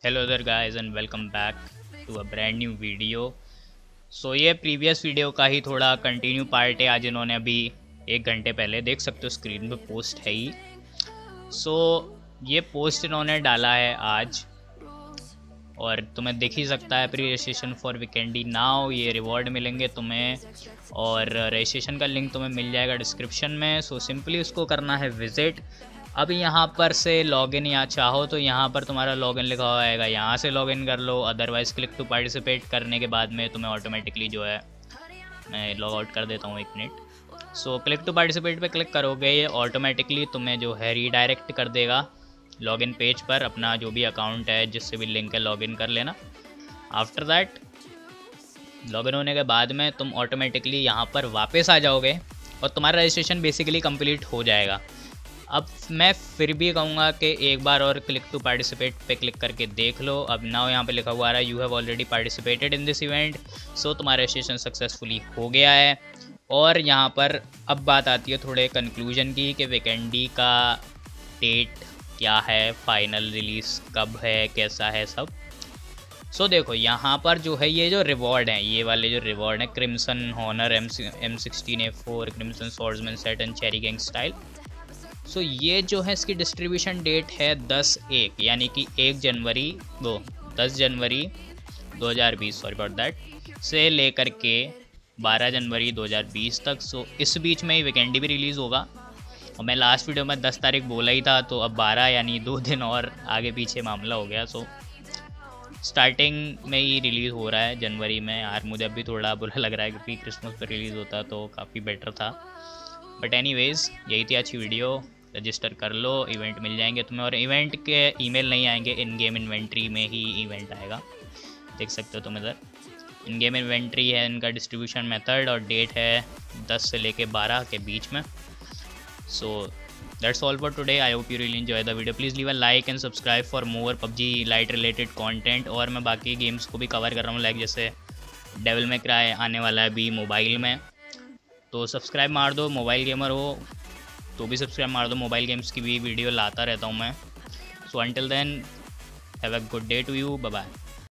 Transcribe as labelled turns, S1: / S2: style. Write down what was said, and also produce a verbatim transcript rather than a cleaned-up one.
S1: Hello there guys and welcome back to a brand new video. So ये previous video का ही थोड़ा continue part है। आज इन्होंने अभी एक घंटे पहले, देख सकते हो स्क्रीन पे पोस्ट है ही। सो so, ये पोस्ट इन्होंने डाला है आज और तुम्हें दिख ही सकता है pre registration for Vikendi now. ये रिवॉर्ड मिलेंगे तुम्हें और रजिस्ट्रेशन का लिंक तुम्हें मिल जाएगा डिस्क्रिप्शन में। सो so, सिंपली उसको करना है विजिट। अब यहाँ पर से लॉगिन या चाहो तो यहाँ पर तुम्हारा लॉगिन लिखा हुआ आएगा, यहाँ से लॉगिन कर लो। अदरवाइज़ क्लिक टू पार्टिसिपेट करने के बाद में तुम्हें ऑटोमेटिकली जो है, मैं लॉग आउट कर देता हूँ एक minute. So click to participate पे क्लिक करोगे, ये ऑटोमेटिकली तुम्हें जो है रीडायरेक्ट कर देगा लॉगिन पेज पर। अपना जो भी अकाउंट है जिससे भी लिंक है लॉगिन कर लेना। आफ्टर दैट लॉगिन होने के बाद में तुम ऑटोमेटिकली यहाँ पर वापस आ जाओगे और तुम्हारा रजिस्ट्रेशन बेसिकली कंप्लीट हो जाएगा। अब मैं फिर भी कहूँगा कि एक बार और क्लिक टू पार्टिसिपेट पे क्लिक करके देख लो। अब नाउ यहाँ पे लिखा हुआ आ रहा है you have already participated in this event. So तुम्हारा रजिस्ट्रेशन सक्सेसफुली हो गया है। और यहाँ पर अब बात आती है थोड़े कंक्लूजन की कि वीकेंडी का डेट क्या है, फाइनल रिलीज़ कब है, कैसा है सब। सो so, देखो यहाँ पर जो है ये जो रिवॉर्ड हैं, ये वाले जो रिवॉर्ड हैं, crimson honour M M sixteen A four, crimson swordsman set and cherry gang style. So so, ये जो है इसकी डिस्ट्रीब्यूशन डेट है दस एक, यानी कि एक जनवरी दो दस जनवरी दो हज़ार बीस सॉरी अबाउट दैट से लेकर के बारह जनवरी दो हज़ार बीस तक। सो so, इस बीच में ही वीकेंडी भी रिलीज़ होगा। और मैं लास्ट वीडियो में दस तारीख बोला ही था, तो अब बारह यानी दो दिन और आगे पीछे मामला हो गया। सो so, स्टार्टिंग में ही रिलीज़ हो रहा है जनवरी में। यार मुझे अभी थोड़ा बुरा लग रहा है क्योंकि क्रिसमस पर रिलीज़ होता तो काफ़ी बेटर था। बट एनीवेज यही थी अच्छी वीडियो। रजिस्टर कर लो, इवेंट मिल जाएंगे तुम्हें। और इवेंट के ईमेल नहीं आएंगे, इन गेम इन्वेंट्री में ही इवेंट आएगा। देख सकते हो तुम इधर इन गेम इन्वेंट्री है इनका डिस्ट्रीब्यूशन मेथड, और डेट है दस से लेके बारह के बीच में। So that's all for today. I hope you really enjoy the video. Please leave a like and subscribe for more PUBG lite related content. और मैं बाकी गेम्स को भी कवर कर रहा हूँ, लाइक जैसे डेविल मे क्राई आने वाला है अभी मोबाइल में, तो सब्सक्राइब मार दो। मोबाइल गेमर हो तो भी सब्सक्राइब मार दो, मोबाइल गेम्स की भी वीडियो लाता रहता हूँ मैं। So until then have a good day to you, bye bye.